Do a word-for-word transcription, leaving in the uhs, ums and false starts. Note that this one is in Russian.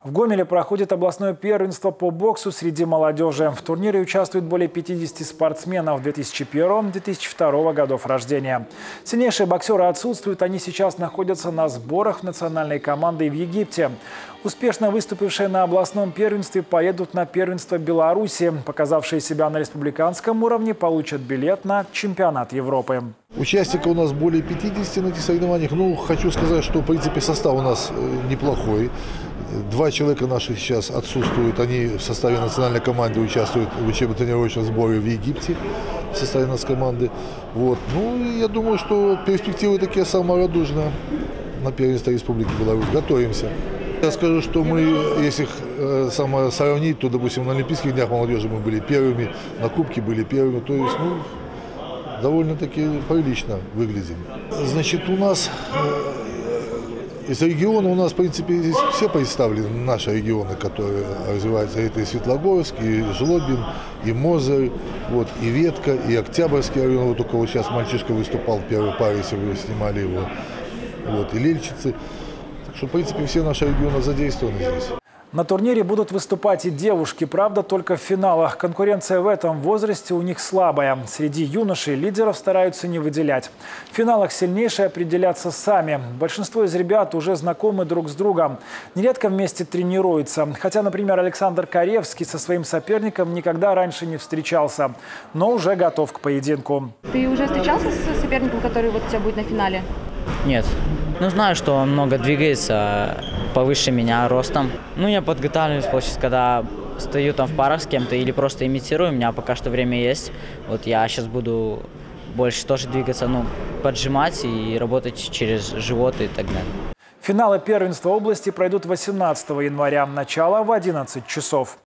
В Гомеле проходит областное первенство по боксу среди молодежи. В турнире участвует более пятидесяти спортсменов две тысячи первого — две тысячи второго годов рождения. Сильнейшие боксеры отсутствуют, они сейчас находятся на сборах национальной команды в Египте. Успешно выступившие на областном первенстве поедут на первенство Беларуси. Показавшие себя на республиканском уровне получат билет на чемпионат Европы. Участников у нас более пятидесяти на этих соревнованиях. Ну, хочу сказать, что, в принципе, состав у нас неплохой. Два человека наших сейчас отсутствуют. Они в составе национальной команды участвуют в учебно-тренировочном сборе в Египте в составе нас команды. Вот. Ну, и я думаю, что перспективы такие самые радужные на первенство Республики Беларусь. Готовимся. Я скажу, что мы, если их самое сравнить, то, допустим, на Олимпийских днях молодежи мы были первыми, на Кубке были первыми. То есть, ну, довольно-таки прилично выглядим. Значит, у нас из региона у нас, в принципе, здесь все представлены, наши регионы, которые развиваются. Это и Светлогорск, и Жлобин, и Мозырь, вот, и Ветка, и Октябрьский район. Вот только вот сейчас мальчишка выступал в первой паре, если вы снимали его, вот, и Лельчицы. Так что, в принципе, все наши регионы задействованы здесь. На турнире будут выступать и девушки, правда, только в финалах. Конкуренция в этом возрасте у них слабая. Среди юношей лидеров стараются не выделять. В финалах сильнейшие определятся сами. Большинство из ребят уже знакомы друг с другом. Нередко вместе тренируются. Хотя, например, Александр Каревский со своим соперником никогда раньше не встречался, но уже готов к поединку. Ты уже встречался с соперником, который вот у тебя будет на финале? Нет. Ну, знаю, что он много двигается, повыше меня ростом. Ну, я подготавливаюсь, получается, когда стою там в парах с кем-то или просто имитирую, у меня пока что время есть. Вот я сейчас буду больше тоже двигаться, ну, поджимать и работать через живот и так далее. Финалы первенства области пройдут восемнадцатого января, начало в одиннадцать часов.